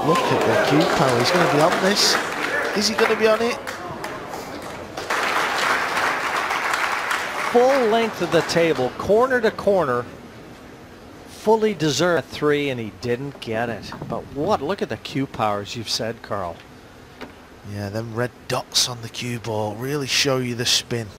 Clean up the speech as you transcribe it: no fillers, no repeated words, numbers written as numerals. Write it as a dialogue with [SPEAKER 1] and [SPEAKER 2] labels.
[SPEAKER 1] Look at the cue power. He's going to be on this. Is he going to be on it?
[SPEAKER 2] Full length of the table, corner to corner. Fully deserved a 3, and he didn't get it. But what? Look at the cue powers you've said, Carl.
[SPEAKER 1] Yeah, them red dots on the cue ball really show you the spin.